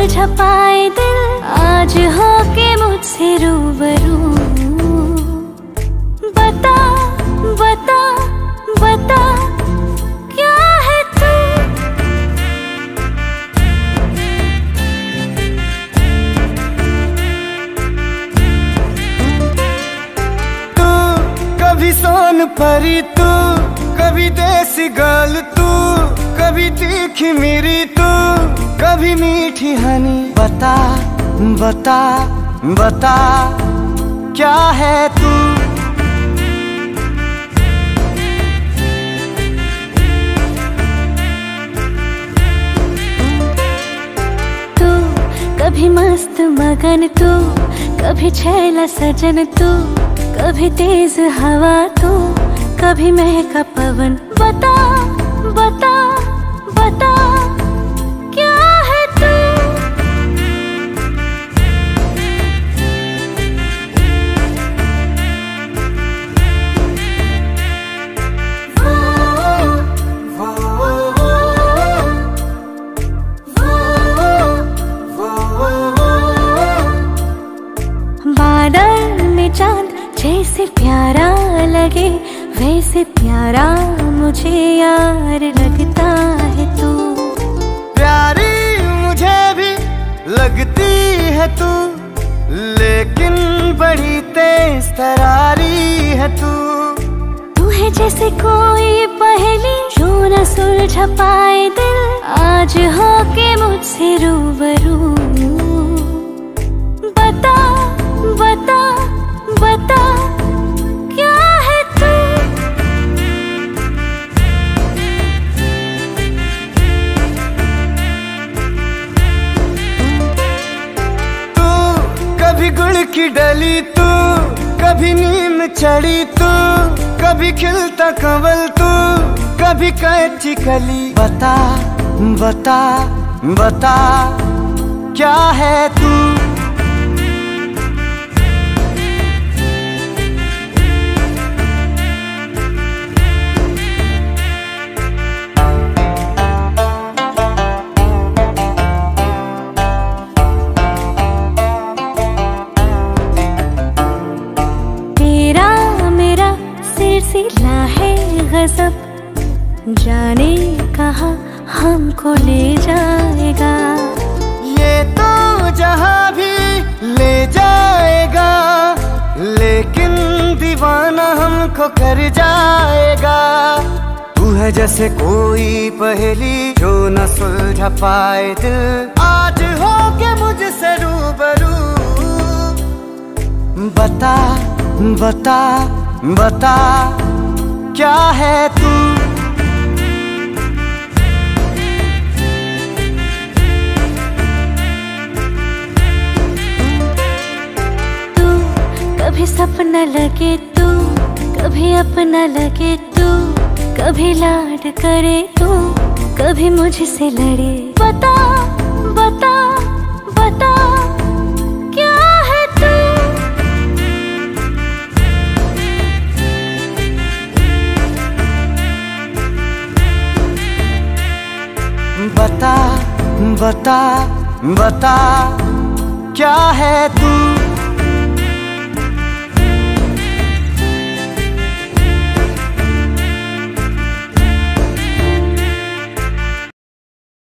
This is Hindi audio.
सुलझा पाए दिल आज हो के मुझसे रूबरू। बता बता बता क्या है तू। तू कभी सोन परी, तू कभी देसी गर्ल, तू कभी तीखी मेरी, तू कभी मीठी हनी। बता बता बता क्या है तू। तू कभी मस्त मगन, तू कभी छैला सजन, तू कभी तेज हवा, तू कभी महका पवन। बता बता बता क्या है तू। बादल में चांद जैसे प्यारा लगे वैसे प्यारा मुझे यार लगता है तू। प्यारी मुझे भी लगती है तू, लेकिन बड़ी तेज तरारी है तू। तू है जैसे कोई पहेली जो न सुलझा पाए दिल आज हो के मुझसे रूबरू। बता बता बता क्या है तू। तू कभी गुड़ की डली, तू कभी नीम चढ़ी, तू कभी खिलता कंवल, तू कभी कच्ची कली। बता बता बता क्या है तू। सिलसिला है गजब जाने कहाँ हमको ले जाएगा। ये तो जहाँ भी ले जाएगा, लेकिन दीवाना हमको कर जाएगा। तू है जैसे कोई पहेली जो न सुलझा पाए दिल आज हो के मुझसे रूबरू। बता बता बता क्या है तू। तू कभी सपना लगे, तू कभी अपना लगे, तू कभी लाड करे, तू कभी मुझसे लड़े। बता बता बता क्या है तू। बता बता बता क्या है तू।